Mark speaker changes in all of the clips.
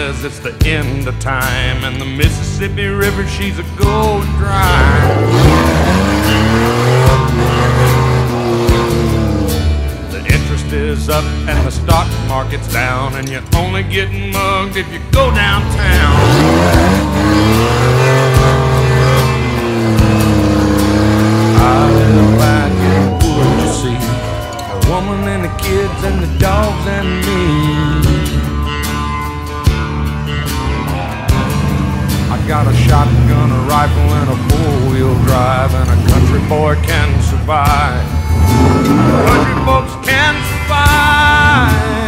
Speaker 1: says it's the end of time, and the Mississippi River, she's a gold dry. The interest is up and the stock market's down, and you're only getting mugged if you go downtown. I live back in the woods, you see, a woman and the kids and the dogs and me. I got a shotgun, a rifle, and a four-wheel drive, and a country boy can survive. Country folks can survive.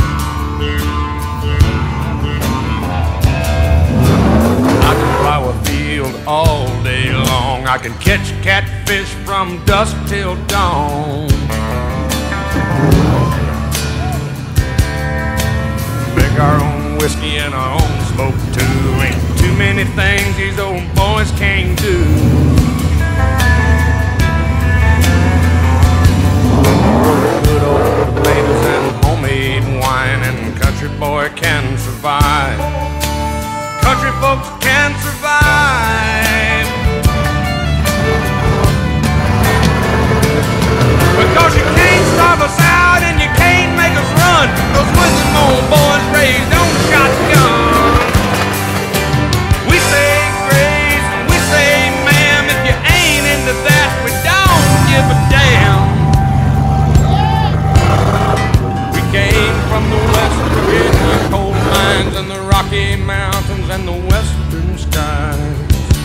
Speaker 1: I can plow a field all day long. I can catch catfish from dusk till dawn. Make our own whiskey and our own smoke too. Ain't too many things these old boys can't do. Good old potatoes and homemade wine, and country boy can survive. Country folks can survive. Because you can't starve us out and you can't make us run. Those Muslim old boys raised on shotgun. We say grace and we say ma'am. If you ain't into that, we don't give a damn. We came from the West Virginia coal mines and the Rocky Mountains and the western skies.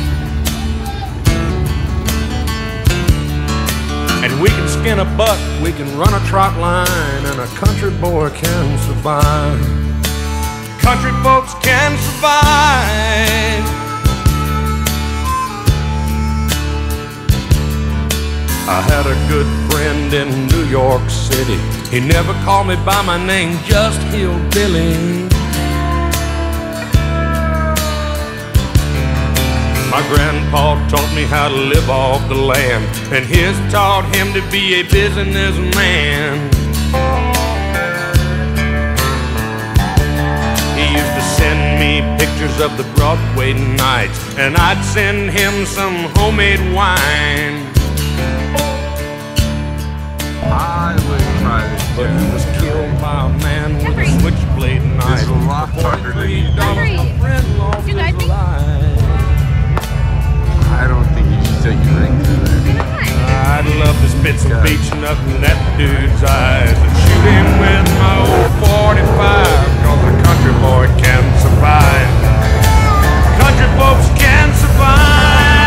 Speaker 1: And we can skin a buck, we can run a trot line, and a country boy can survive. Country folks can survive. I had a good friend in New York City. He never called me by my name, just Hillbilly. My grandpa taught me how to live off the land, and his taught him to be a businessman. He used to send me pictures of the Broadway nights, and I'd send him some homemade wine.
Speaker 2: I would try this,
Speaker 1: but he was killed by a man with a switchblade knife.
Speaker 2: This is a lot harder than you
Speaker 1: $43, my friend lost his life.
Speaker 2: I don't think you should take your ring to that.
Speaker 1: I'd love to spit some beach nut in that dude's eyes and shoot him with my old 45, cause a country boy can survive. Country folks can survive.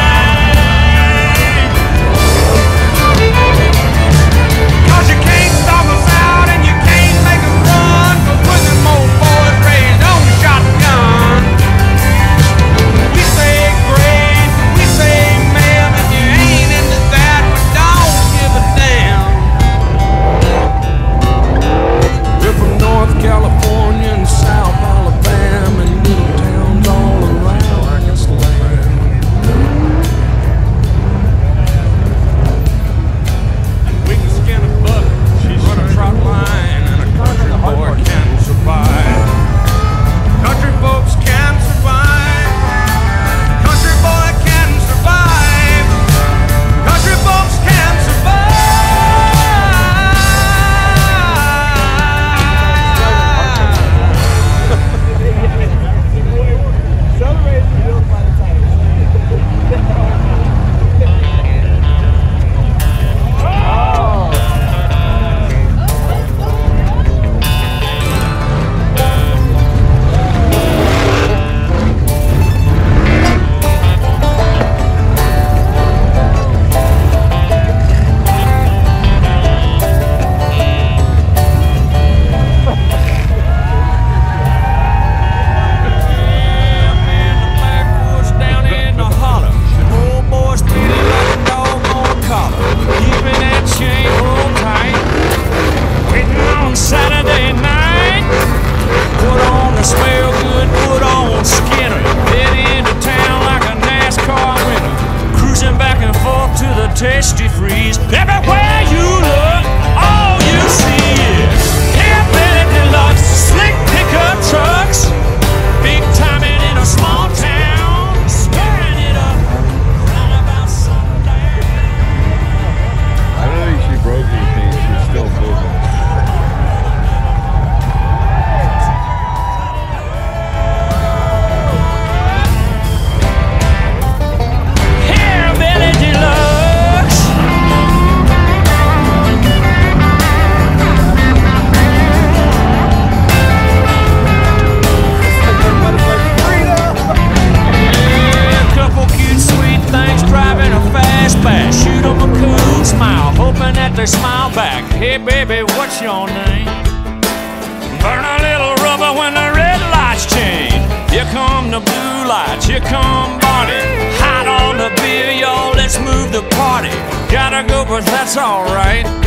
Speaker 1: Cause you can't stop us out and you can't make us run, cause we're them old boys raised on shotgun. We say grace, we say ma'am. If you ain't into that, we don't give a damn. We're from North California and South Alabama, and little towns all around this land. And we can skin a buck, run a trot line, and a country boy can survive. Country folks can survive. Country boy can survive. Country folks can survive. Tasty freeze. Everywhere you look, all you see is hillbilly deluxe, slick pickup trucks,
Speaker 3: the blue lights, here come Barney. Hot on the beer, y'all, let's move the party. Gotta go, but that's alright.